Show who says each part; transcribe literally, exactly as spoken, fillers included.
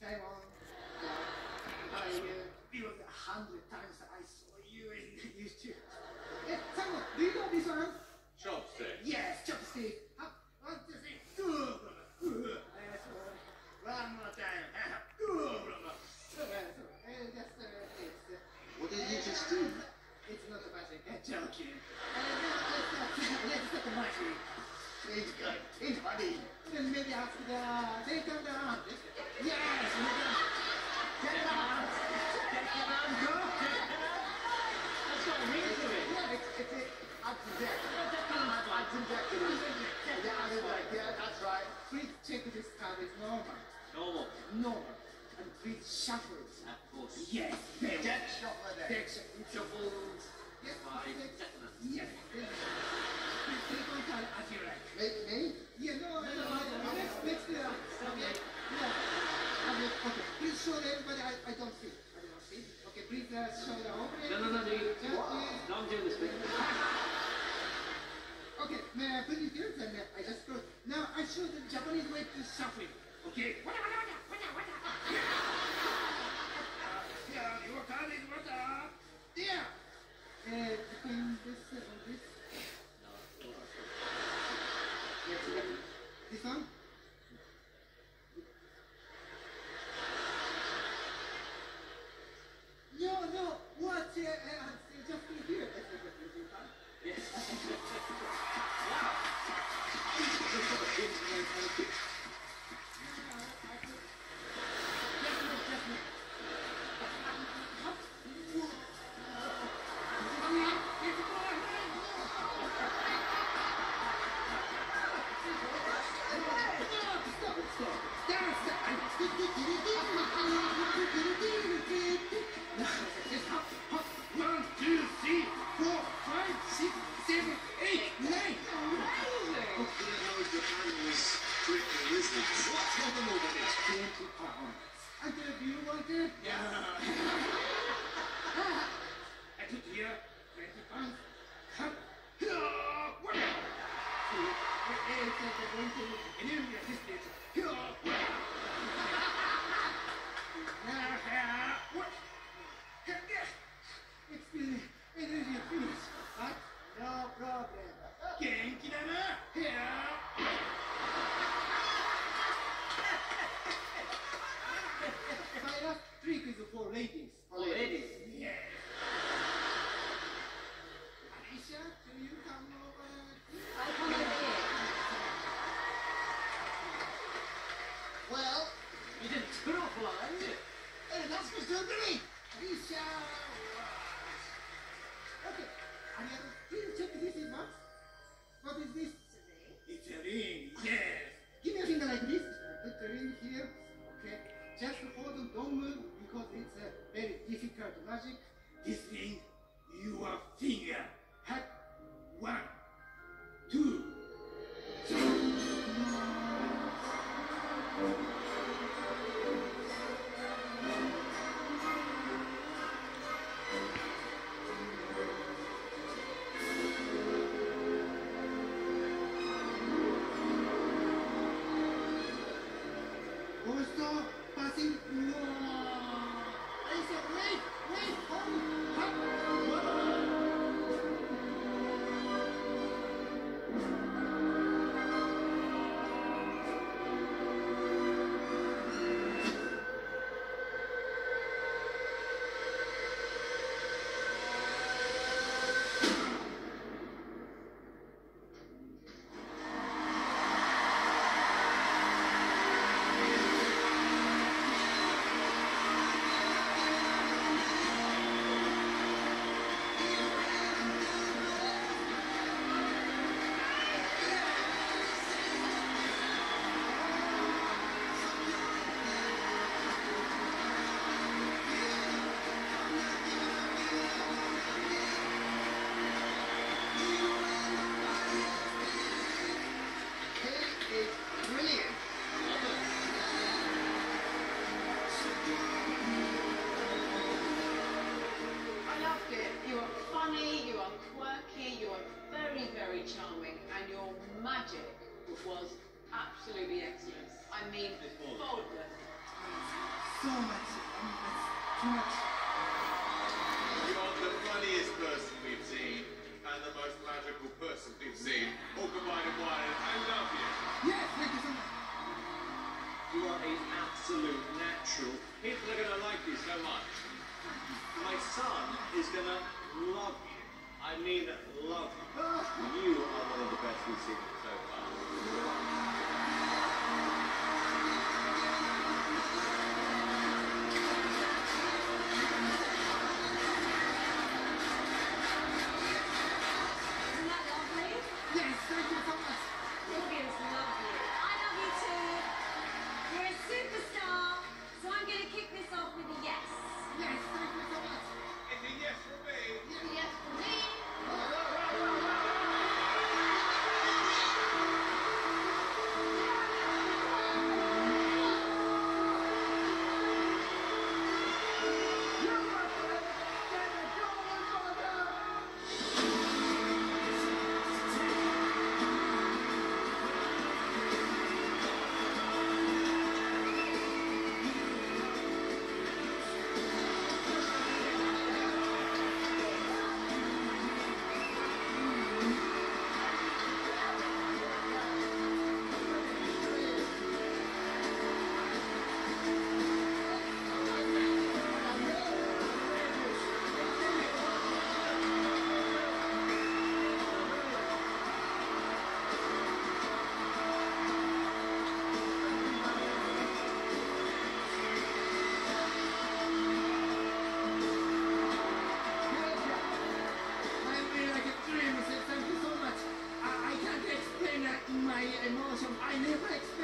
Speaker 1: Taiwan. Yeah. I uh, feel a hundred times I saw you in YouTube. Yeah, Simon, do you know this one?
Speaker 2: Chopstick.
Speaker 1: Yes, chopstick. Huh? One, two, three. Good, brother. Good. That's all. One more time. Good, brother. So, uh, so, uh, that's, uh, it's, uh,
Speaker 3: What did you just do?
Speaker 1: it's not a magic. I'm joking. Uh, no, let's not, let's not a magic.
Speaker 3: It's good. It's funny.
Speaker 1: Then maybe after the take them down. Yes, we're done. Get it out. Get it out. Go.
Speaker 2: That's got a ring to it.
Speaker 1: Yeah, it's it's it. Up to deck. Up to deck. Yeah, up to deck. Yeah, that's right. Please check this card. It's normal.
Speaker 2: Normal.
Speaker 1: Normal. And please shuffle it.
Speaker 2: Of course.
Speaker 1: Yes. There.
Speaker 3: Deck shuffler there.
Speaker 1: Deck shuffle.
Speaker 2: Shuffled
Speaker 1: Yes.
Speaker 2: by
Speaker 1: Deck.
Speaker 2: Declan.
Speaker 1: Yes. Yes. Please take one card as you like.
Speaker 3: Me? Me?
Speaker 1: Yeah, no, no, no, no, no. Let's, let's do that.
Speaker 2: Okay.
Speaker 1: Yeah. Okay, okay. Please show everybody. I, I don't see. I don't see. Okay, please uh, show the opening.
Speaker 2: No, no, no, dude.
Speaker 1: Just please.
Speaker 2: No, I'm doing this bit.
Speaker 1: Okay, may I put it here? Then I just go. Now I show the Japanese way to shuffle. Okay. Wada, wada, wada, wada, wada. Yeah, your card is wada. Yeah. Uh, between this and this. This one? No, no, what? Uh, uh, just in here.
Speaker 2: Yes.
Speaker 1: One, two, three, four, five, six, seven, eight, nine. Twenty pounds. Uncle, do you want it? Yeah. I took here twenty pounds. Cut. What? See, it's like a going to an area distance. What? It's the energy finish. What? No problem. Genki da na. Here. My last trick is for ladies.
Speaker 2: For ladies.
Speaker 1: Yes. Alicia, do you come over?
Speaker 4: I come over here.
Speaker 3: Well,
Speaker 2: You did two awful lot, didn't you?
Speaker 3: hey, that's for still Billy.
Speaker 1: Alicia. Okay. Arigato. Please check this in box. What is this? It's a ring. Yes. Give me a finger like this. Put the ring here. Okay. Just hold on. Don't move because it's a very difficult magic. This ring, your finger. Hat. One, two, three. Also passing. No. Alicia, wait, wait, hold. Hat. One.
Speaker 4: was absolutely excellent. I mean,
Speaker 2: It's more than-
Speaker 4: faultless.
Speaker 1: so much. I mean, that's too much.
Speaker 5: You're the funniest person we've seen, and the most magical person we've seen. All combined in one, and I love you.
Speaker 1: Yes, thank you so much.
Speaker 5: You are an absolute natural. People are going to like you so much. My son is going to love you. I mean, love you. You are one of the best we've seen so far.
Speaker 4: Isn't that lovely?
Speaker 1: Yes, thank you so much.
Speaker 4: Audience love you. I love you too. You're a superstar. So I'm going to kick this off with a yes.
Speaker 1: Yes, thank you so much.
Speaker 5: It's a yes from me.
Speaker 4: Yes for me.
Speaker 1: I feel like a dream. Thank you so much. I, I can't explain that in my emotion. I never explain